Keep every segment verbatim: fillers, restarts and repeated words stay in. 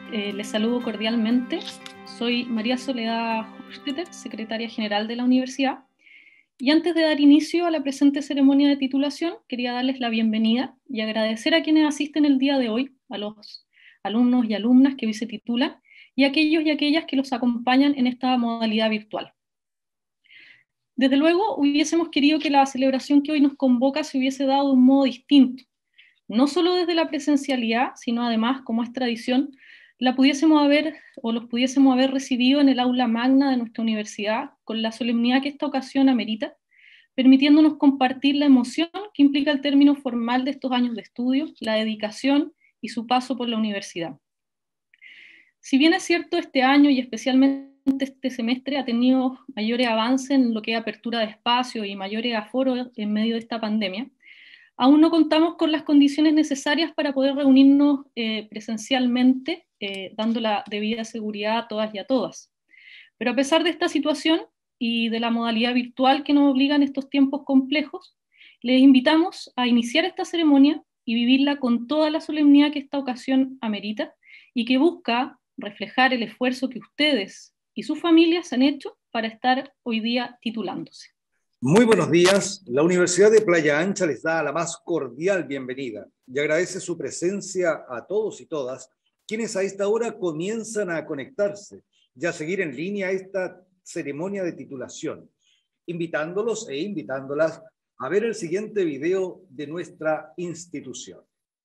Eh, les saludo cordialmente. Soy María Soledad Hofstetter, secretaria general de la universidad. Y antes de dar inicio a la presente ceremonia de titulación, quería darles la bienvenida y agradecer a quienes asisten el día de hoy, a los alumnos y alumnas que hoy se titulan, y a aquellos y aquellas que los acompañan en esta modalidad virtual. Desde luego, hubiésemos querido que la celebración que hoy nos convoca se hubiese dado de un modo distinto, no solo desde la presencialidad, sino además, como es tradición, la pudiésemos haber o los pudiésemos haber recibido en el aula magna de nuestra universidad con la solemnidad que esta ocasión amerita, permitiéndonos compartir la emoción que implica el término formal de estos años de estudio, la dedicación y su paso por la universidad. Si bien es cierto, este año y especialmente este semestre ha tenido mayores avances en lo que es apertura de espacios y mayores aforos en medio de esta pandemia, aún no contamos con las condiciones necesarias para poder reunirnos eh, presencialmente, eh, dando la debida seguridad a todas y a todas. Pero a pesar de esta situación y de la modalidad virtual que nos obliga en estos tiempos complejos, les invitamos a iniciar esta ceremonia y vivirla con toda la solemnidad que esta ocasión amerita y que busca reflejar el esfuerzo que ustedes y sus familias han hecho para estar hoy día titulándose. Muy buenos días. La Universidad de Playa Ancha les da la más cordial bienvenida y agradece su presencia a todos y todas quienes a esta hora comienzan a conectarse y a seguir en línea esta ceremonia de titulación, invitándolos e invitándolas a ver el siguiente video de nuestra institución.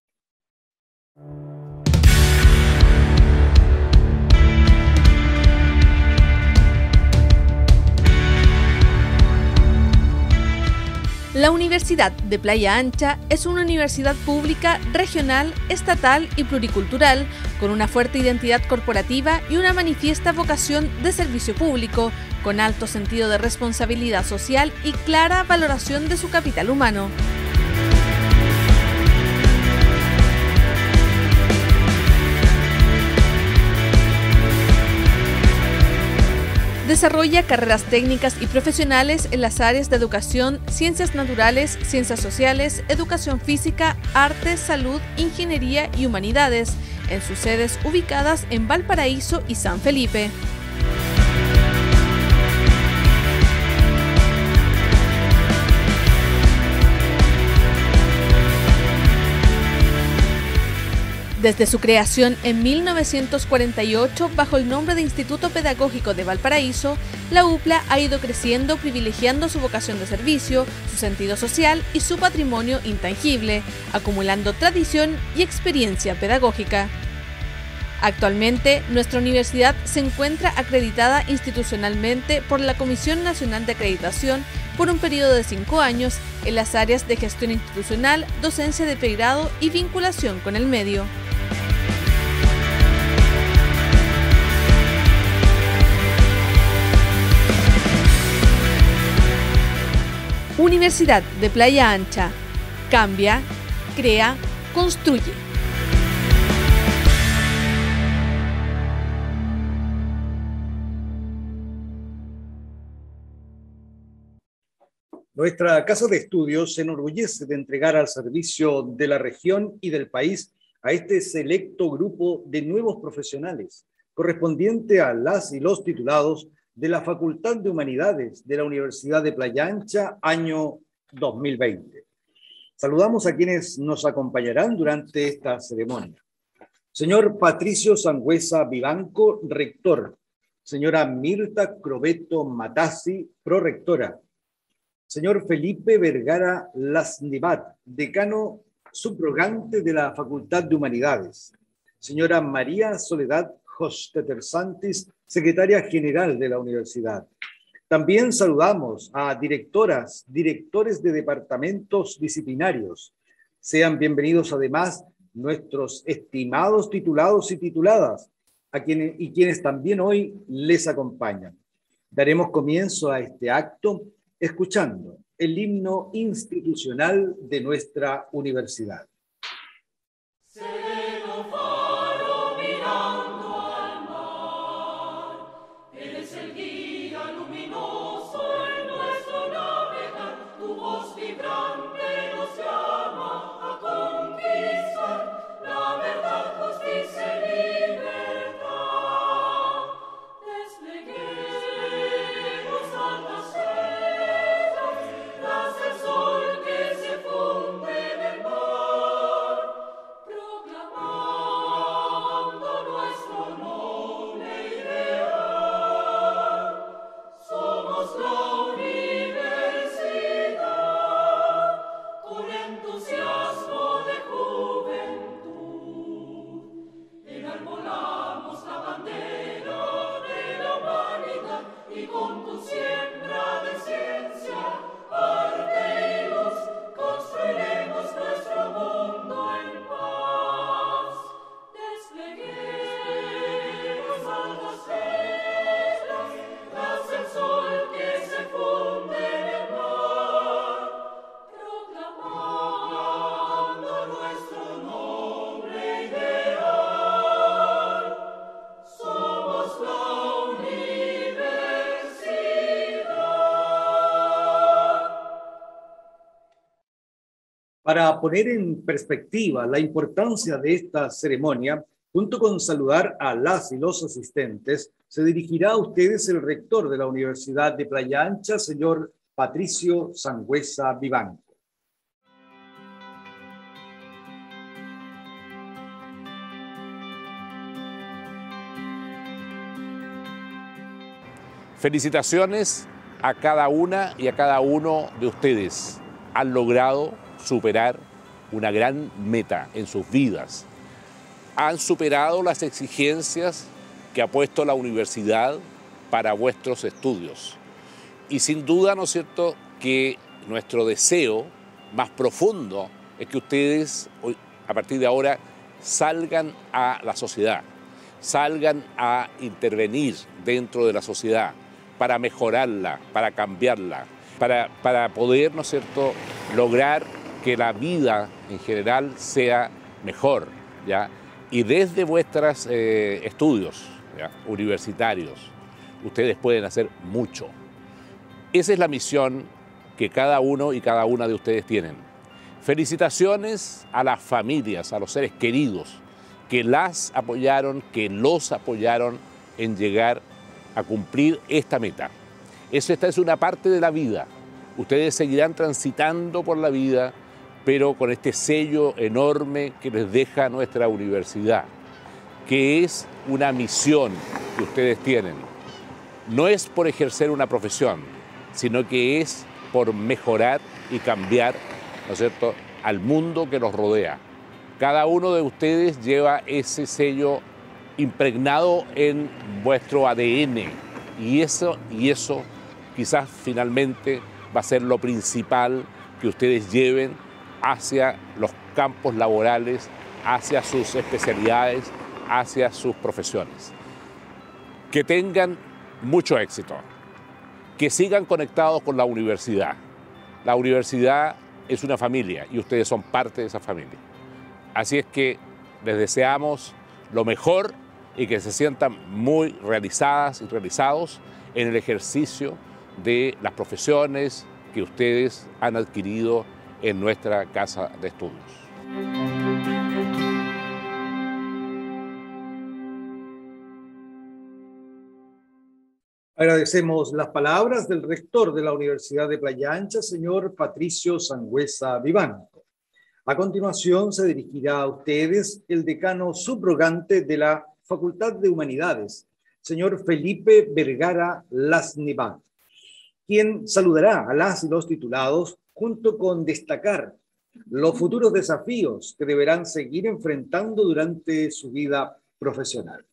La Universidad de Playa Ancha es una universidad pública, regional, estatal y pluricultural, con una fuerte identidad corporativa y una manifiesta vocación de servicio público, con alto sentido de responsabilidad social y clara valoración de su capital humano. Desarrolla carreras técnicas y profesionales en las áreas de educación, ciencias naturales, ciencias sociales, educación física, arte, salud, ingeniería y humanidades, en sus sedes ubicadas en Valparaíso y San Felipe. Desde su creación en mil novecientos cuarenta y ocho, bajo el nombre de Instituto Pedagógico de Valparaíso, la U P L A ha ido creciendo privilegiando su vocación de servicio, su sentido social y su patrimonio intangible, acumulando tradición y experiencia pedagógica. Actualmente, nuestra universidad se encuentra acreditada institucionalmente por la Comisión Nacional de Acreditación por un periodo de cinco años en las áreas de gestión institucional, docencia de pregrado y vinculación con el medio. Universidad de Playa Ancha. Cambia, crea, construye. Nuestra casa de estudios se enorgullece de entregar al servicio de la región y del país a este selecto grupo de nuevos profesionales, correspondiente a las y los titulados de la Facultad de Humanidades de la Universidad de Playa Ancha, año dos mil veinte. Saludamos a quienes nos acompañarán durante esta ceremonia. Señor Patricio Sangüesa Vivanco, rector. Señora Mirta Crobeto Matassi, prorectora. Señor Felipe Vergara Lasnevat, decano subrogante de la Facultad de Humanidades. Señora María Soledad Hofstetter Santis, secretaria general de la universidad. También saludamos a directoras, directores de departamentos disciplinarios. Sean bienvenidos además nuestros estimados titulados y tituladas, a quienes, y quienes también hoy les acompañan. Daremos comienzo a este acto escuchando el himno institucional de nuestra universidad. La verdad, justicia y libertad. Para poner en perspectiva la importancia de esta ceremonia, junto con saludar a las y los asistentes, se dirigirá a ustedes el rector de la Universidad de Playa Ancha, señor Patricio Sangüesa Vivanco. Felicitaciones a cada una y a cada uno de ustedes. Han logrado superar una gran meta en sus vidas. Han superado las exigencias que ha puesto la universidad para vuestros estudios. Y sin duda, ¿no es cierto?, que nuestro deseo más profundo es que ustedes, a partir de ahora, salgan a la sociedad, salgan a intervenir dentro de la sociedad para mejorarla, para cambiarla, para, para poder, ¿no es cierto?, lograr que la vida en general sea mejor, ¿ya? Y desde vuestros eh, estudios, ¿ya?, universitarios, ustedes pueden hacer mucho. Esa es la misión que cada uno y cada una de ustedes tienen. Felicitaciones a las familias, a los seres queridos que las apoyaron, que los apoyaron en llegar a cumplir esta meta. Eso, esta es una parte de la vida. Ustedes seguirán transitando por la vida, pero con este sello enorme que les deja nuestra universidad, que es una misión que ustedes tienen. No es por ejercer una profesión, sino que es por mejorar y cambiar, ¿no es cierto?, al mundo que los rodea. Cada uno de ustedes lleva ese sello impregnado en vuestro A D N, y eso, y eso quizás finalmente va a ser lo principal que ustedes lleven hacia los campos laborales, hacia sus especialidades, hacia sus profesiones. Que tengan mucho éxito, que sigan conectados con la universidad. La universidad es una familia y ustedes son parte de esa familia. Así es que les deseamos lo mejor y que se sientan muy realizadas y realizados en el ejercicio de las profesiones que ustedes han adquirido en nuestra casa de estudios. Agradecemos las palabras del rector de la Universidad de Playa Ancha, señor Patricio Sangüesa Vivanco. A continuación se dirigirá a ustedes el decano subrogante de la Facultad de Humanidades, señor Felipe Vergara Lasnivat, quien saludará a las y los titulados junto con destacar los futuros desafíos que deberán seguir enfrentando durante su vida profesional.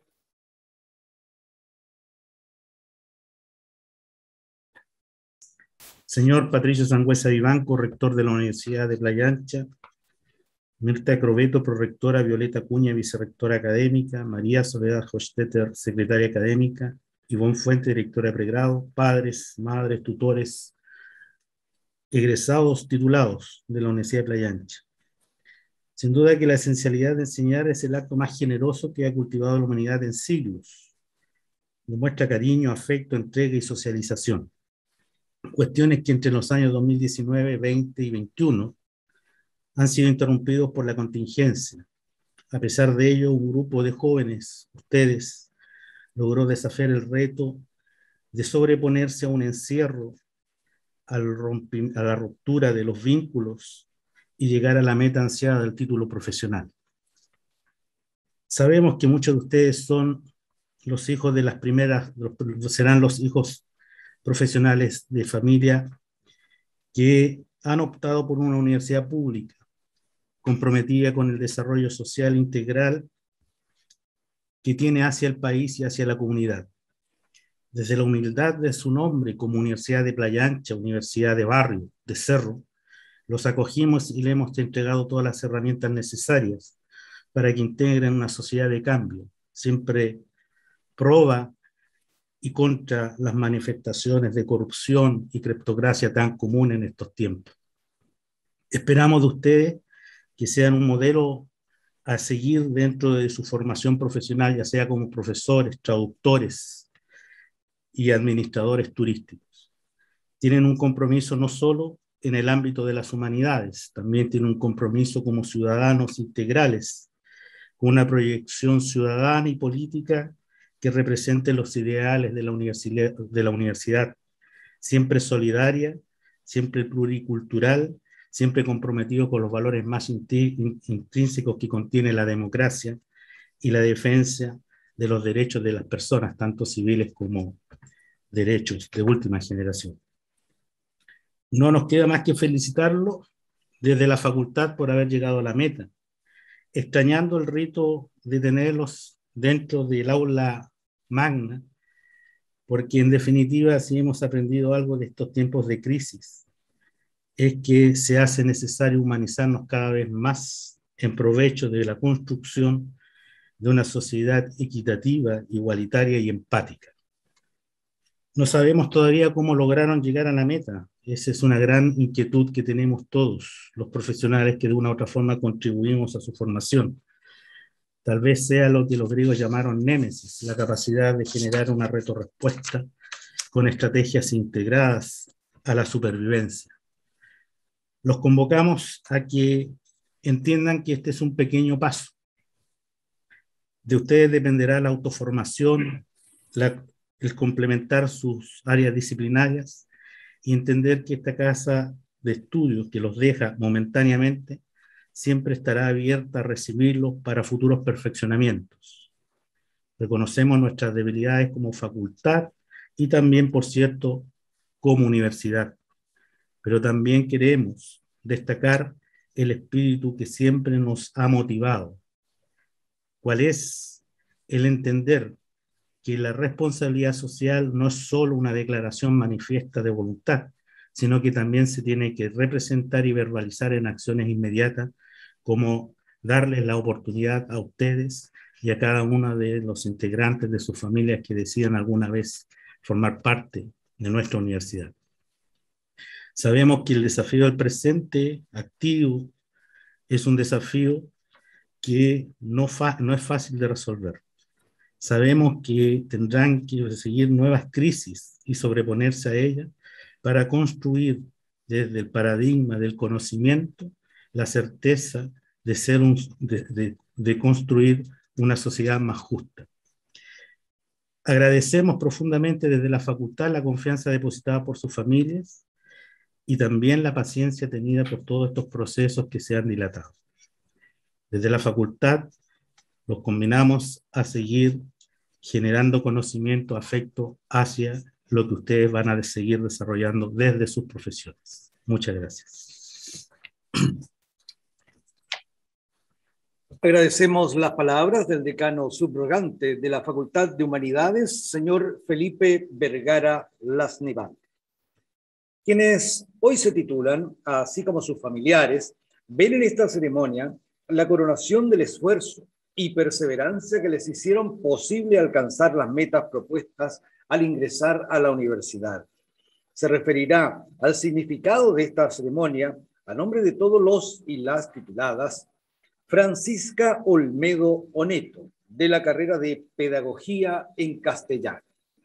Señor Patricio Sangüesa Vivanco, rector de la Universidad de Playa Ancha, Mirta Crobeto, prorectora, Violeta Cuña, vicerrectora académica, María Soledad Hochstetter, secretaria académica, Ivonne Fuente, directora de pregrado, padres, madres, tutores, egresados titulados de la Universidad de Playa Ancha. Sin duda que la esencialidad de enseñar es el acto más generoso que ha cultivado la humanidad en siglos. Demuestra cariño, afecto, entrega y socialización. Cuestiones que entre los años dos mil diecinueve, veinte y veintiuno han sido interrumpidos por la contingencia. A pesar de ello, un grupo de jóvenes, ustedes, logró desafiar el reto de sobreponerse a un encierro, al rompi- a la ruptura de los vínculos y llegar a la meta ansiada del título profesional. Sabemos que muchos de ustedes son los hijos de las primeras, serán los hijos profesionales de familia que han optado por una universidad pública, comprometida con el desarrollo social integral que tiene hacia el país y hacia la comunidad. Desde la humildad de su nombre como Universidad de Playa Ancha, Universidad de Barrio, de Cerro, los acogimos y le hemos entregado todas las herramientas necesarias para que integren una sociedad de cambio, siempre proba y contra las manifestaciones de corrupción y criptocracia tan comunes en estos tiempos. Esperamos de ustedes que sean un modelo a seguir dentro de su formación profesional, ya sea como profesores, traductores y administradores turísticos. Tienen un compromiso no solo en el ámbito de las humanidades. También tiene un compromiso como ciudadanos integrales, con una proyección ciudadana y política que represente los ideales de la universidad, de la universidad, siempre solidaria, siempre pluricultural, siempre comprometido con los valores más intrínsecos que contiene la democracia y la defensa de los derechos de las personas, tanto civiles como derechos de última generación. No nos queda más que felicitarlo desde la facultad por haber llegado a la meta, extrañando el rito de tenerlos dentro del aula magna, porque en definitiva, si hemos aprendido algo de estos tiempos de crisis, es que se hace necesario humanizarnos cada vez más en provecho de la construcción de una sociedad equitativa, igualitaria y empática. No sabemos todavía cómo lograron llegar a la meta. Esa es una gran inquietud que tenemos todos, los profesionales que de una u otra forma contribuimos a su formación. Tal vez sea lo que los griegos llamaron némesis, la capacidad de generar una retorrespuesta con estrategias integradas a la supervivencia. Los convocamos a que entiendan que este es un pequeño paso. De ustedes dependerá la autoformación, la, el complementar sus áreas disciplinarias y entender que esta casa de estudios que los deja momentáneamente siempre estará abierta a recibirlos para futuros perfeccionamientos. Reconocemos nuestras debilidades como facultad y también, por cierto, como universidad, pero también queremos destacar el espíritu que siempre nos ha motivado, cuál es el entender que la responsabilidad social no es solo una declaración manifiesta de voluntad, sino que también se tiene que representar y verbalizar en acciones inmediatas, como darles la oportunidad a ustedes y a cada uno de los integrantes de sus familias que decidan alguna vez formar parte de nuestra universidad. Sabemos que el desafío del presente activo es un desafío que no, fa- no es fácil de resolver. Sabemos que tendrán que seguir nuevas crisis y sobreponerse a ellas para construir desde el paradigma del conocimiento la certeza de, ser un, de, de, de construir una sociedad más justa. Agradecemos profundamente desde la facultad la confianza depositada por sus familias y también la paciencia tenida por todos estos procesos que se han dilatado. Desde la facultad los combinamos a seguir generando conocimiento, afecto hacia lo que ustedes van a seguir desarrollando desde sus profesiones. Muchas gracias. Agradecemos las palabras del decano subrogante de la Facultad de Humanidades, señor Felipe Vergara Lasnevat. Quienes hoy se titulan, así como sus familiares, ven en esta ceremonia la coronación del esfuerzo y perseverancia que les hicieron posible alcanzar las metas propuestas al ingresar a la universidad. Se referirá al significado de esta ceremonia a nombre de todos los y las tituladas Francisca Olmedo Oneto, de la carrera de Pedagogía en Castellano.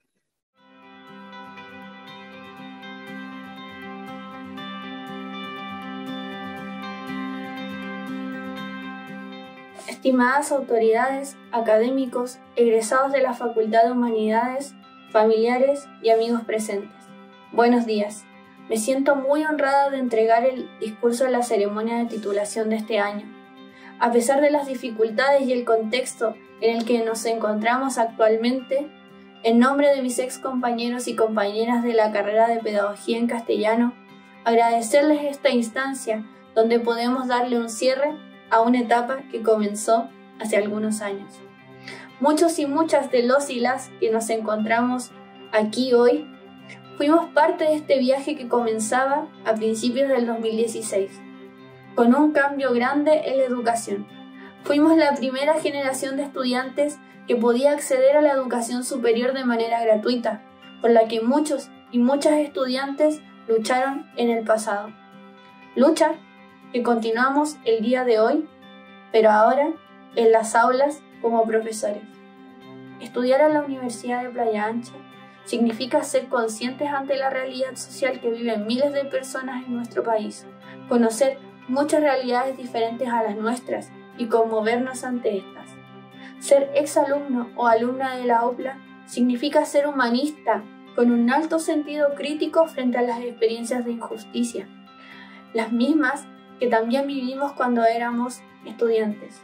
Estimadas autoridades, académicos, egresados de la Facultad de Humanidades, familiares y amigos presentes, buenos días. Me siento muy honrada de entregar el discurso de la ceremonia de titulación de este año. A pesar de las dificultades y el contexto en el que nos encontramos actualmente, en nombre de mis ex compañeros y compañeras de la carrera de Pedagogía en Castellano, agradecerles esta instancia donde podemos darle un cierre a una etapa que comenzó hace algunos años. Muchos y muchas de los y las que nos encontramos aquí hoy fuimos parte de este viaje que comenzaba a principios del dos mil dieciséis, con un cambio grande en la educación. Fuimos la primera generación de estudiantes que podía acceder a la educación superior de manera gratuita, por la que muchos y muchas estudiantes lucharon en el pasado. Lucha que continuamos el día de hoy, pero ahora en las aulas como profesores. Estudiar en la Universidad de Playa Ancha significa ser conscientes ante la realidad social que viven miles de personas en nuestro país, conocer muchas realidades diferentes a las nuestras y conmovernos ante estas. Ser exalumno o alumna de la UPLA significa ser humanista, con un alto sentido crítico frente a las experiencias de injusticia, las mismas que también vivimos cuando éramos estudiantes.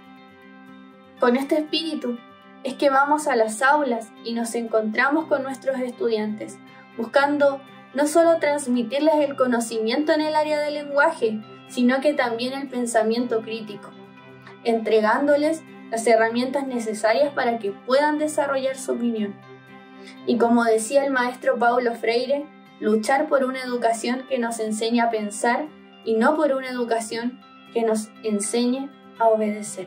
Con este espíritu es que vamos a las aulas y nos encontramos con nuestros estudiantes, buscando no solo transmitirles el conocimiento en el área del lenguaje, sino que también el pensamiento crítico, entregándoles las herramientas necesarias para que puedan desarrollar su opinión. Y como decía el maestro Paulo Freire, luchar por una educación que nos enseñe a pensar y no por una educación que nos enseñe a obedecer.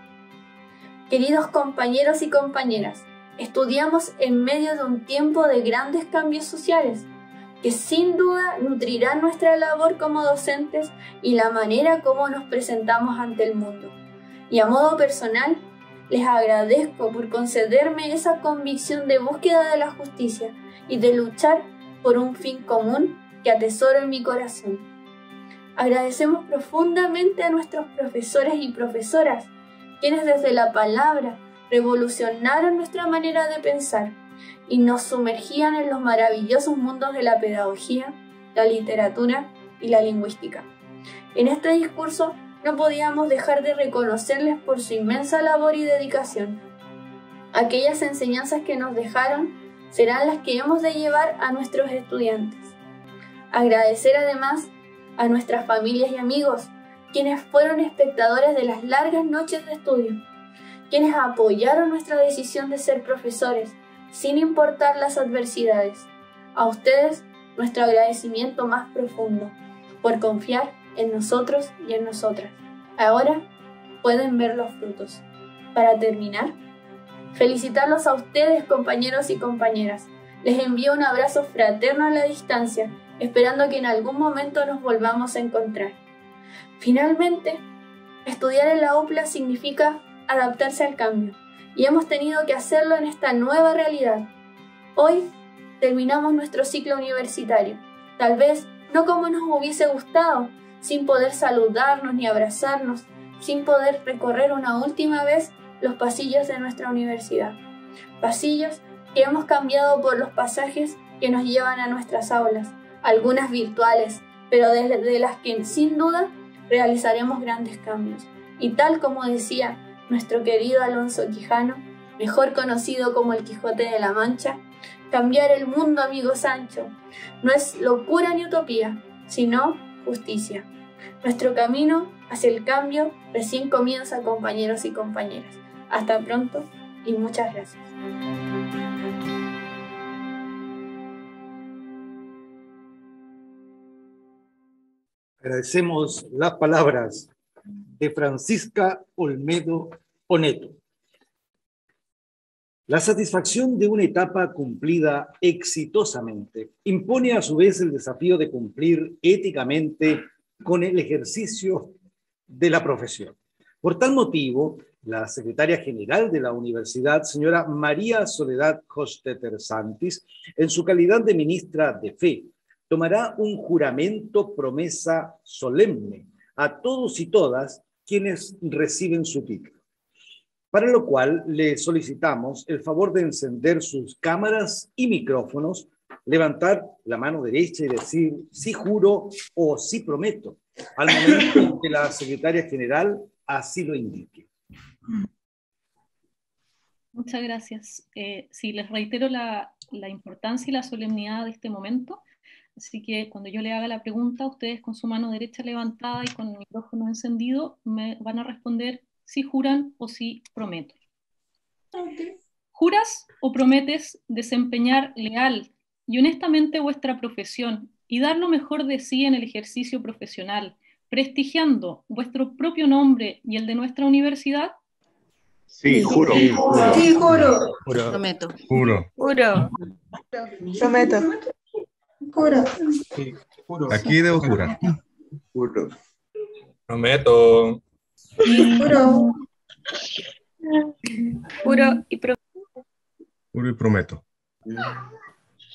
Queridos compañeros y compañeras, estudiamos en medio de un tiempo de grandes cambios sociales, que sin duda nutrirán nuestra labor como docentes y la manera como nos presentamos ante el mundo. Y a modo personal, les agradezco por concederme esa convicción de búsqueda de la justicia y de luchar por un fin común que atesoro en mi corazón. Agradecemos profundamente a nuestros profesores y profesoras, quienes desde la palabra revolucionaron nuestra manera de pensar y nos sumergían en los maravillosos mundos de la pedagogía, la literatura y la lingüística. En este discurso no podíamos dejar de reconocerles por su inmensa labor y dedicación. Aquellas enseñanzas que nos dejaron serán las que hemos de llevar a nuestros estudiantes. Agradecer además a nuestras familias y amigos, quienes fueron espectadores de las largas noches de estudio, quienes apoyaron nuestra decisión de ser profesores, sin importar las adversidades. A ustedes, nuestro agradecimiento más profundo, por confiar en nosotros y en nosotras. Ahora pueden ver los frutos. Para terminar, felicitarlos a ustedes, compañeros y compañeras. Les envío un abrazo fraterno a la distancia, esperando que en algún momento nos volvamos a encontrar. Finalmente, estudiar en la UPLA significa adaptarse al cambio, y hemos tenido que hacerlo en esta nueva realidad. Hoy terminamos nuestro ciclo universitario, tal vez no como nos hubiese gustado, sin poder saludarnos ni abrazarnos, sin poder recorrer una última vez los pasillos de nuestra universidad. Pasillos que hemos cambiado por los pasajes que nos llevan a nuestras aulas, algunas virtuales, pero desde las que sin duda realizaremos grandes cambios. Y tal como decía nuestro querido Alonso Quijano, mejor conocido como el Quijote de la Mancha, cambiar el mundo, amigo Sancho, no es locura ni utopía, sino justicia. Nuestro camino hacia el cambio recién comienza, compañeros y compañeras. Hasta pronto y muchas gracias. Agradecemos las palabras de Francisca Olmedo Oneto. La satisfacción de una etapa cumplida exitosamente impone a su vez el desafío de cumplir éticamente con el ejercicio de la profesión. Por tal motivo, la secretaria general de la universidad, señora María Soledad Hochstetter Santis, en su calidad de ministra de Fe, tomará un juramento promesa solemne a todos y todas quienes reciben su título, para lo cual le solicitamos el favor de encender sus cámaras y micrófonos, levantar la mano derecha y decir sí juro o sí prometo, al momento en que la secretaria general así lo indique. Muchas gracias. Eh, sí, les reitero la, la importancia y la solemnidad de este momento. Así que cuando yo le haga la pregunta, ustedes con su mano derecha levantada y con el micrófono encendido me van a responder si juran o si prometen. Okay. ¿Juras o prometes desempeñar leal y honestamente vuestra profesión y dar lo mejor de sí en el ejercicio profesional, prestigiando vuestro propio nombre y el de nuestra universidad? Sí, juro. Sí, juro. Sí, juro. Juro. Prometo. Juro. Juro. Prometo. Juro. Sí, juro. Aquí debo jurar. Juro. Prometo. Juro. Juro y prometo. Juro y prometo.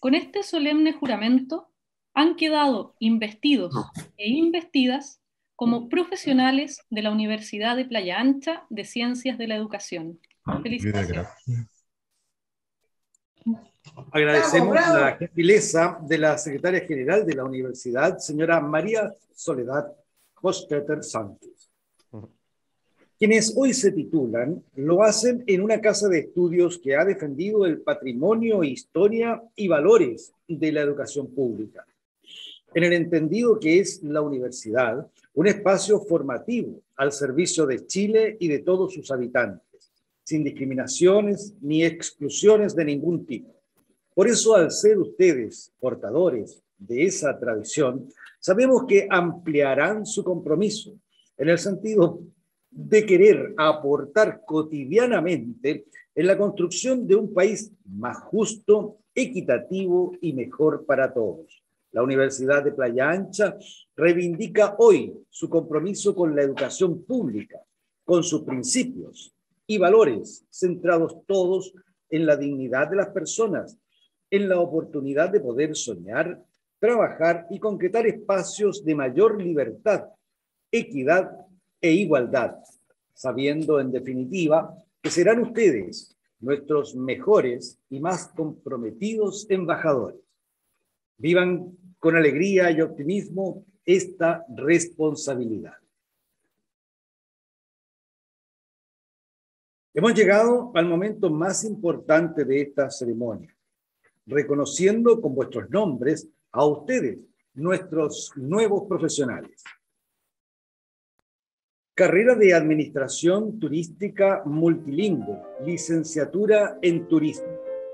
Con este solemne juramento han quedado investidos e investidas como profesionales de la Universidad de Playa Ancha de Ciencias de la Educación. Felicitaciones. Agradecemos Bravo, bravo. la gentileza de la secretaria general de la universidad, señora María Soledad Hostetter Santos. Quienes hoy se titulan lo hacen en una casa de estudios que ha defendido el patrimonio, historia y valores de la educación pública, en el entendido que es la universidad un espacio formativo al servicio de Chile y de todos sus habitantes, sin discriminaciones ni exclusiones de ningún tipo. Por eso, al ser ustedes portadores de esa tradición, sabemos que ampliarán su compromiso en el sentido de querer aportar cotidianamente en la construcción de un país más justo, equitativo y mejor para todos. La Universidad de Playa Ancha reivindica hoy su compromiso con la educación pública, con sus principios y valores centrados todos en la dignidad de las personas, en la oportunidad de poder soñar, trabajar y concretar espacios de mayor libertad, equidad e igualdad, sabiendo en definitiva que serán ustedes nuestros mejores y más comprometidos embajadores. Vivan con alegría y optimismo esta responsabilidad. Hemos llegado al momento más importante de esta ceremonia, reconociendo con vuestros nombres a ustedes, nuestros nuevos profesionales. Carrera de Administración Turística Multilingüe, licenciatura en Turismo.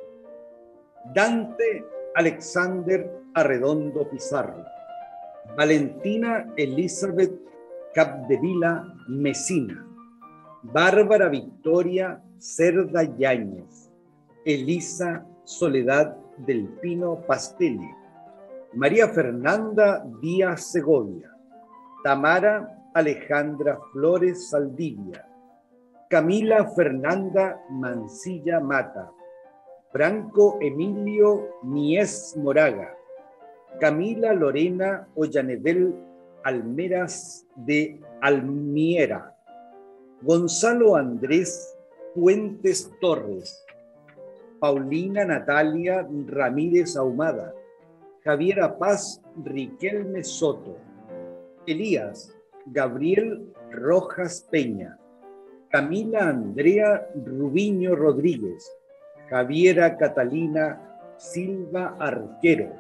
Dante Alexander Arredondo Pizarro. Valentina Elizabeth Capdevila Mesina. Bárbara Victoria Cerda Yáñez. Elisa Soledad del Pino Pastelli. María Fernanda Díaz Segovia. Tamara Alejandra Flores Saldivia. Camila Fernanda Mancilla Mata. Franco Emilio Mies Moraga. Camila Lorena Ollanedel Almeras de Almiera. Gonzalo Andrés Fuentes Torres. Paulina Natalia Ramírez Ahumada. Javiera Paz Riquelme Soto. Elías Gabriel Rojas Peña. Camila Andrea Rubiño Rodríguez. Javiera Catalina Silva Arquero.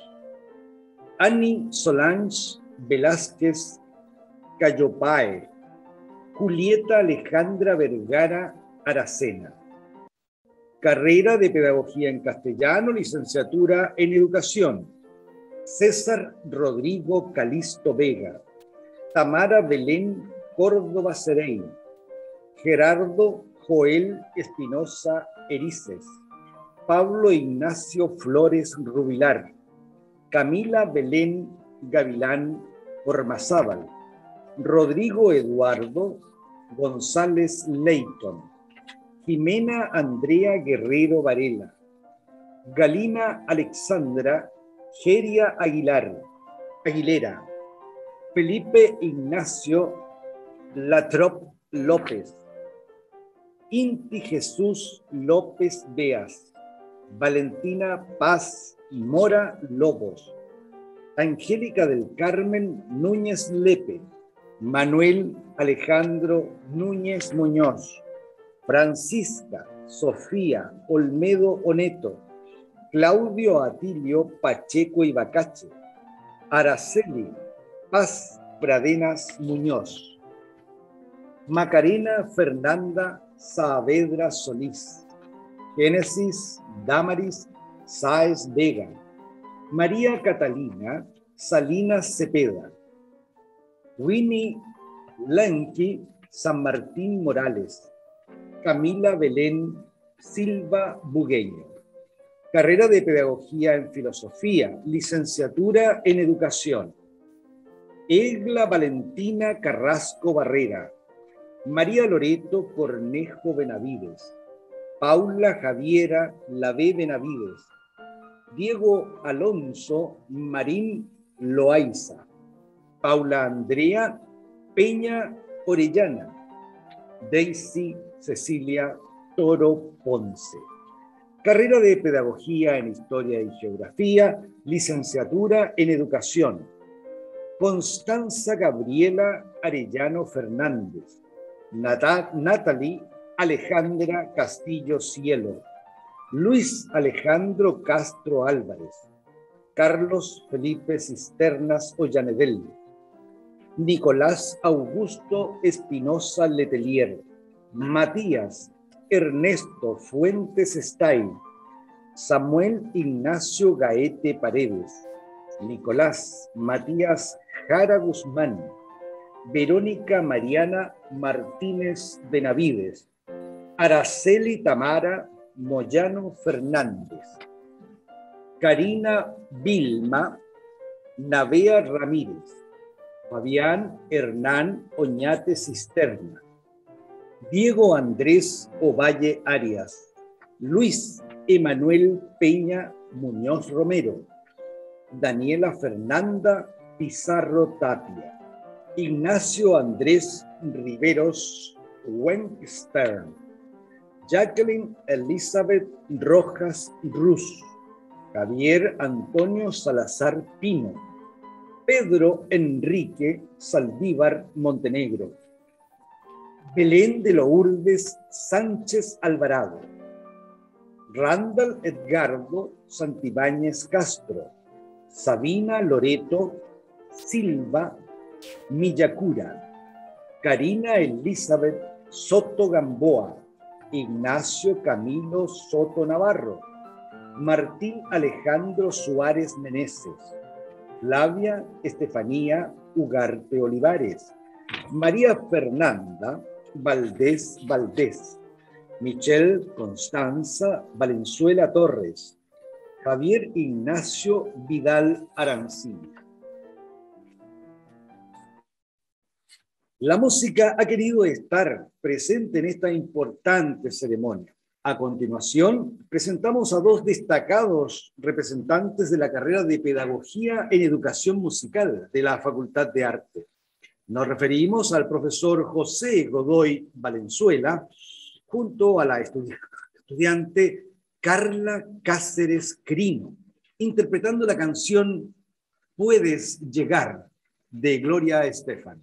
Ani Solange Velázquez Cayopae. Julieta Alejandra Vergara Aracena. Carrera de Pedagogía en Castellano, licenciatura en Educación. César Rodrigo Calisto Vega. Tamara Belén Córdoba Cerein. Gerardo Joel Espinosa Erices. Pablo Ignacio Flores Rubilar. Camila Belén Gavilán Ormazábal. Rodrigo Eduardo González Leighton. Jimena Andrea Guerrero Varela. Galina Alexandra Geria Aguilar Aguilera. Felipe Ignacio Latrop López. Inti Jesús López Beas. Valentina Paz Mora Lobos. Angélica del Carmen Núñez Lepe. Manuel Alejandro Núñez Muñoz. Francisca Sofía Olmedo Oneto. Claudio Atilio Pacheco Ibacache. Araceli Paz Pradenas Muñoz. Macarena Fernanda Saavedra Solís. Génesis Damaris Sáez Vega. María Catalina Salinas Cepeda. Winnie Lanqui San Martín Morales. Camila Belén Silva Bugueño. Carrera de Pedagogía en Filosofía, licenciatura en Educación. Egla Valentina Carrasco Barrera. María Loreto Cornejo Benavides. Paula Javiera Lavé Benavides. Diego Alonso Marín Loaiza, Paula Andrea Peña Orellana, Daisy Cecilia Toro Ponce. Carrera de Pedagogía en Historia y Geografía, licenciatura en Educación. Constanza Gabriela Arellano Fernández, Nat- Natalie Alejandra Castillo Cielo, Luis Alejandro Castro Álvarez, Carlos Felipe Cisternas Ollanedel, Nicolás Augusto Espinosa Letelier, Matías Ernesto Fuentes Estay, Samuel Ignacio Gaete Paredes, Nicolás Matías Jara Guzmán, Verónica Mariana Martínez Benavides, Araceli Tamara Moyano Fernández, Karina Vilma Navea Ramírez, Fabián Hernán Oñate Cisterna, Diego Andrés Ovalle Arias, Luis Emanuel Peña Muñoz Romero, Daniela Fernanda Pizarro Tapia, Ignacio Andrés Riveros Wenkstern, Jacqueline Elizabeth Rojas Ruz, Javier Antonio Salazar Pino, Pedro Enrique Saldívar Montenegro, Belén de Lourdes Sánchez Alvarado, Randall Edgardo Santibáñez Castro, Sabina Loreto Silva Millacura, Karina Elizabeth Soto Gamboa, Ignacio Camilo Soto Navarro, Martín Alejandro Suárez Meneses, Flavia Estefanía Ugarte Olivares, María Fernanda Valdés Valdés, Michelle Constanza Valenzuela Torres, Javier Ignacio Vidal Arancilla. La música ha querido estar presente en esta importante ceremonia. A continuación, presentamos a dos destacados representantes de la carrera de Pedagogía en Educación Musical de la Facultad de Arte. Nos referimos al profesor José Godoy Valenzuela, junto a la estudiante, estudiante Carla Cáceres Crino, interpretando la canción Puedes Llegar, de Gloria Estefan.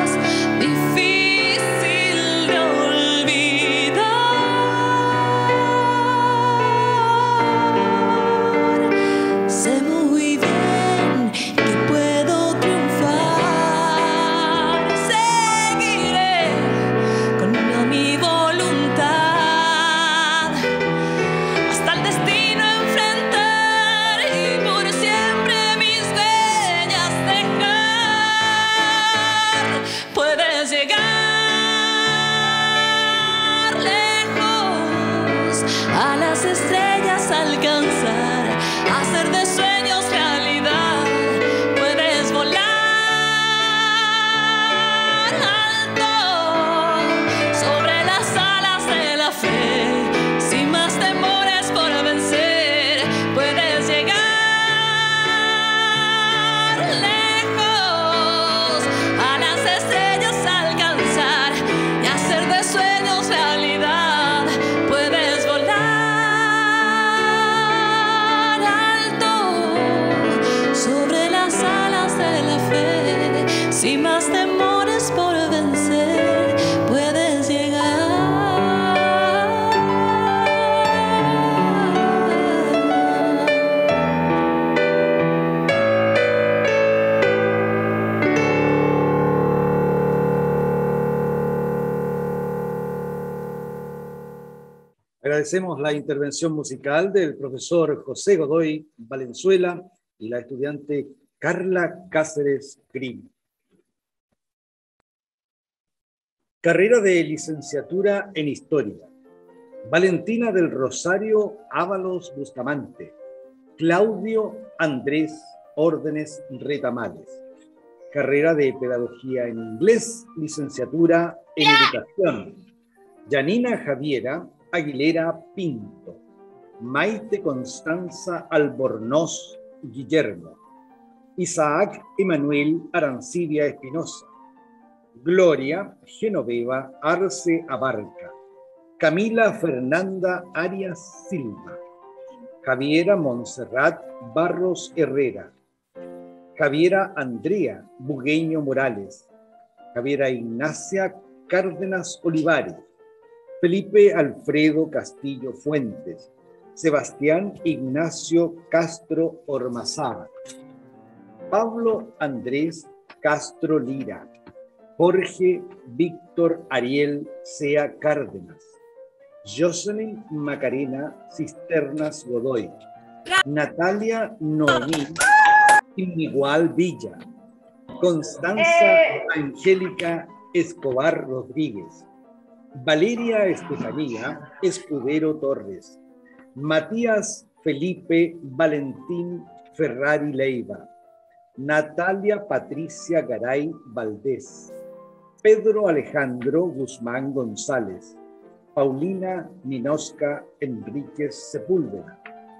Difícil de olvidar. estrellas alcanzar, hacer de sueños realidad. Puedes volar alto sobre las alas de la fe, sin más temores por vencer. Puedes llegar lejos, a las estrellas alcanzar y hacer de sueños realidad. Puedes volar alto sobre las alas de la fe, sin más temores por vencer. Puedes llegar. Agradecemos la intervención musical del profesor José Godoy Valenzuela y la estudiante Carla Cáceres Grimm. Carrera de licenciatura en Historia. Valentina del Rosario Ábalos Bustamante. Claudio Andrés Órdenes Retamales. Carrera de Pedagogía en Inglés, licenciatura en Educación. Yanina Javiera Aguilera Pinto. Maite Constanza Albornoz Guillermo. Isaac Emanuel Arancibia Espinosa. Gloria Genoveva Arce Abarca. Camila Fernanda Arias Silva. Javiera Montserrat Barros Herrera. Javiera Andrea Bugueño Morales. Javiera Ignacia Cárdenas Olivares. Felipe Alfredo Castillo Fuentes. Sebastián Ignacio Castro Ormazábal. Pablo Andrés Castro Lira. Jorge Víctor Ariel Sea Cárdenas. Jocelyn Macarena Cisternas Godoy. Natalia Noemí Inigual Villa. Constanza Angélica Escobar Rodríguez. Valeria Estefanía Escudero Torres. Matías Felipe Valentín Ferrari Leiva. Natalia Patricia Garay Valdés. Pedro Alejandro Guzmán González. Paulina Ninosca Enríquez Sepúlveda.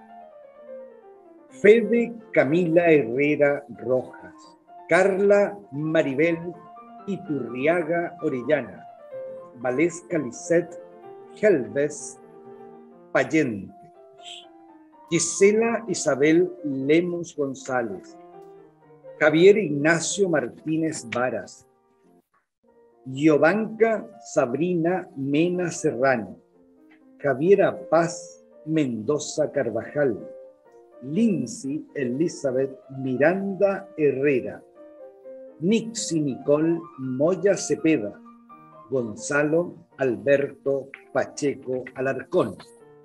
Fede Camila Herrera Rojas. Carla Maribel Iturriaga Orellana. Valesca Lisette Helves Payente. Gisela Isabel Lemos González. Javier Ignacio Martínez Varas. Giovanca Sabrina Mena Serrano. Javiera Paz Mendoza Carvajal. Lindsay Elizabeth Miranda Herrera. Nixi Nicole Moya Cepeda. Gonzalo Alberto Pacheco Alarcón.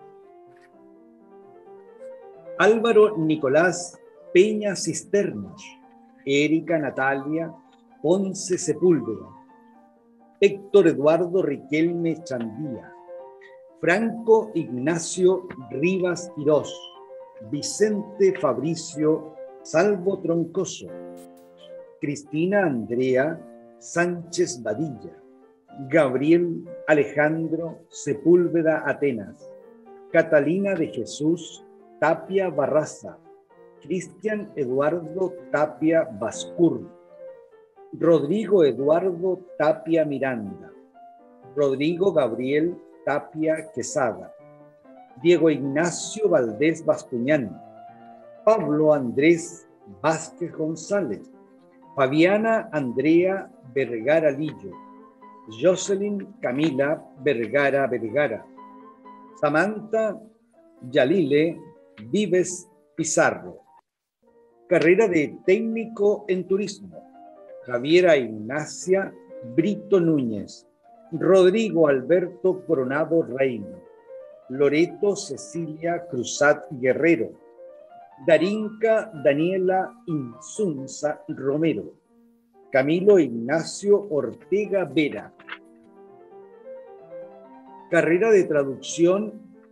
Álvaro Nicolás Peña Cisternas. Erika Natalia Ponce Sepúlveda. Héctor Eduardo Riquelme Chandía. Franco Ignacio Rivas Quirós. Vicente Fabricio Salvo Troncoso. Cristina Andrea Sánchez Badilla. Gabriel Alejandro Sepúlveda Atenas. Catalina de Jesús Tapia Barraza. Cristian Eduardo Tapia Bascur. Rodrigo Eduardo Tapia Miranda. Rodrigo Gabriel Tapia Quesada. Diego Ignacio Valdés Bascuñán. Pablo Andrés Vázquez González. Fabiana Andrea Vergara Lillo. Jocelyn Camila Vergara Vergara. Samantha Yalile Vives Pizarro. Carrera de técnico en turismo. Javiera Ignacia Brito Núñez. Rodrigo Alberto Coronado Reino. Loreto Cecilia Cruzat Guerrero. Darinka Daniela Insunza Romero. Camilo Ignacio Ortega Vera. Carrera de traducción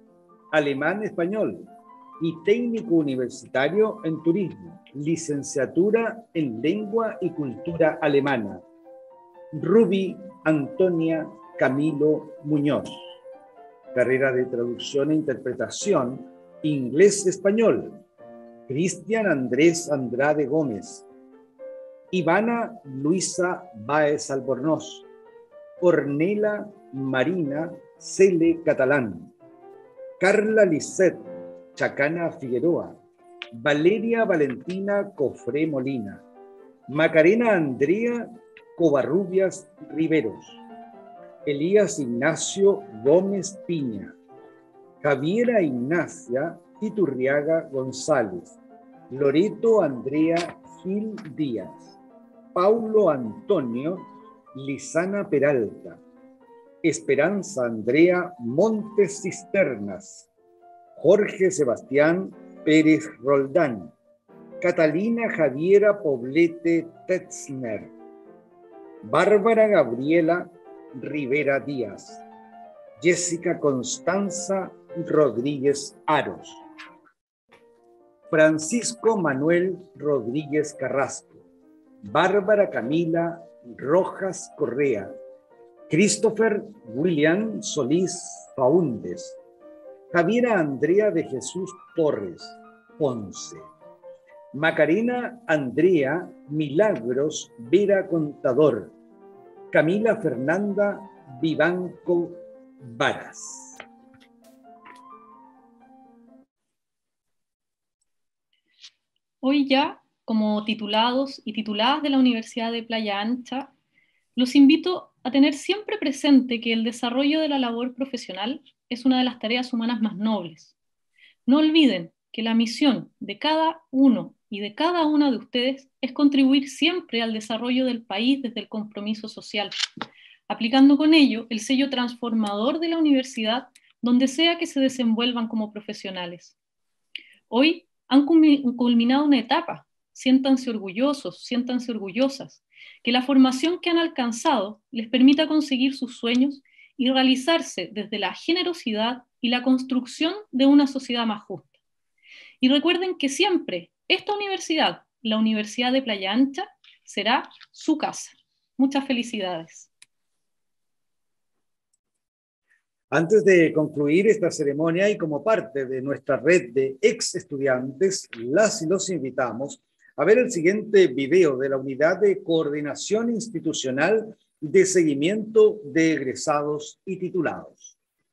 alemán-español y técnico universitario en turismo, licenciatura en lengua y cultura alemana. Ruby Antonia Camilo Muñoz, carrera de traducción e interpretación, inglés-español. Cristian Andrés Andrade Gómez, Ivana Luisa Báez Albornoz, Ornella Marina Cele Catalán, Carla Lisset Chacana Figueroa, Valeria Valentina Cofré Molina, Macarena Andrea Covarrubias Riveros, Elías Ignacio Gómez Piña, Javiera Ignacia Iturriaga González, Loreto Andrea Gil Díaz, Paulo Antonio Lizana Peralta, Esperanza Andrea Montes Cisternas, Jorge Sebastián Pérez Roldán, Catalina Javiera Poblete Tetzner, Bárbara Gabriela Rivera Díaz, Jessica Constanza Rodríguez Aros, Francisco Manuel Rodríguez Carrasco, Bárbara Camila Rojas Correa, Christopher William Solís Faúndes, Javiera Andrea de Jesús Torres Ponce, Macarena Andrea Milagros Vera Contador, Camila Fernanda Vivanco Varas. Hoy ya, como titulados y tituladas de la Universidad de Playa Ancha, los invito a tener siempre presente que el desarrollo de la labor profesional es una de las tareas humanas más nobles. No olviden que la misión de cada uno y de cada una de ustedes es contribuir siempre al desarrollo del país desde el compromiso social, aplicando con ello el sello transformador de la universidad donde sea que se desenvuelvan como profesionales. Hoy han culminado una etapa, siéntanse orgullosos, siéntanse orgullosas, que la formación que han alcanzado les permita conseguir sus sueños y realizarse desde la generosidad y la construcción de una sociedad más justa. Y recuerden que siempre esta universidad, la Universidad de Playa Ancha, será su casa. Muchas felicidades. Antes de concluir esta ceremonia y como parte de nuestra red de ex estudiantes, las y los invitamos a ver el siguiente video de la Unidad de Coordinación Institucional de Seguimiento de Egresados y Titulados.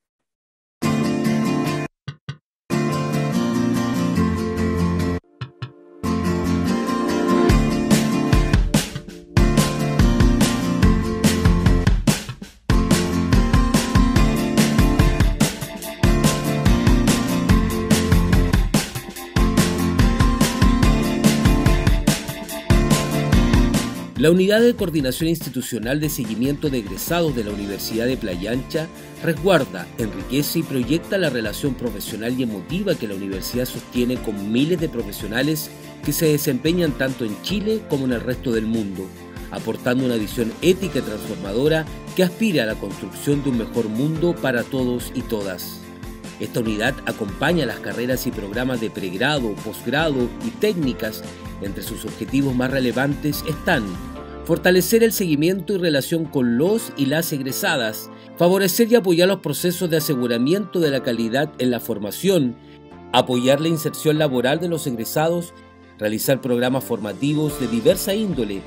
La Unidad de Coordinación Institucional de Seguimiento de Egresados de la Universidad de Playa Ancha resguarda, enriquece y proyecta la relación profesional y emotiva que la universidad sostiene con miles de profesionales que se desempeñan tanto en Chile como en el resto del mundo, aportando una visión ética y transformadora que aspira a la construcción de un mejor mundo para todos y todas. Esta unidad acompaña las carreras y programas de pregrado, posgrado y técnicas. Entre sus objetivos más relevantes están fortalecer el seguimiento y relación con los y las egresadas, favorecer y apoyar los procesos de aseguramiento de la calidad en la formación, apoyar la inserción laboral de los egresados, realizar programas formativos de diversa índole.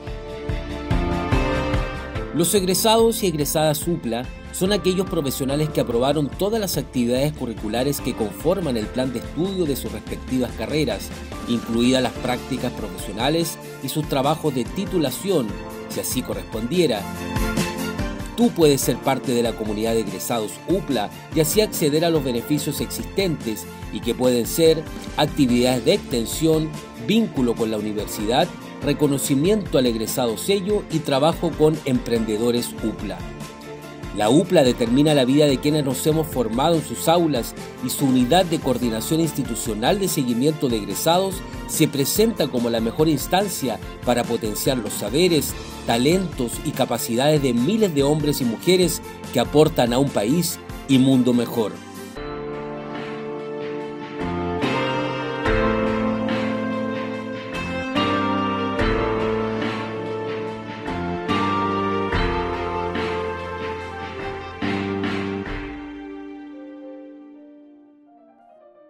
Los egresados y egresadas UPLA son aquellos profesionales que aprobaron todas las actividades curriculares que conforman el plan de estudio de sus respectivas carreras, incluidas las prácticas profesionales y sus trabajos de titulación, si así correspondiera. Tú puedes ser parte de la comunidad de egresados UPLA y así acceder a los beneficios existentes y que pueden ser actividades de extensión, vínculo con la universidad, reconocimiento al egresado sello y trabajo con emprendedores UPLA. La UPLA determina la vida de quienes nos hemos formado en sus aulas y su unidad de coordinación institucional de seguimiento de egresados se presenta como la mejor instancia para potenciar los saberes, talentos y capacidades de miles de hombres y mujeres que aportan a un país y mundo mejor.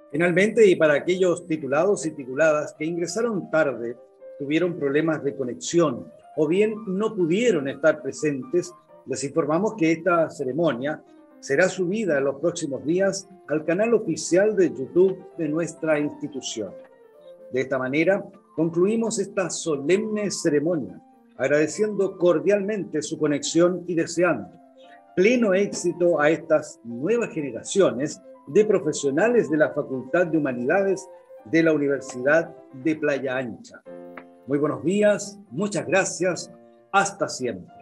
Finalmente, y para aquellos titulados y tituladas que ingresaron tarde, tuvieron problemas de conexión o bien no pudieron estar presentes, les informamos que esta ceremonia será subida en los próximos días al canal oficial de YouTube de nuestra institución. De esta manera, concluimos esta solemne ceremonia, agradeciendo cordialmente su conexión y deseando pleno éxito a estas nuevas generaciones de profesionales de la Facultad de Humanidades de la Universidad de Playa Ancha. Muy buenos días, muchas gracias, hasta siempre.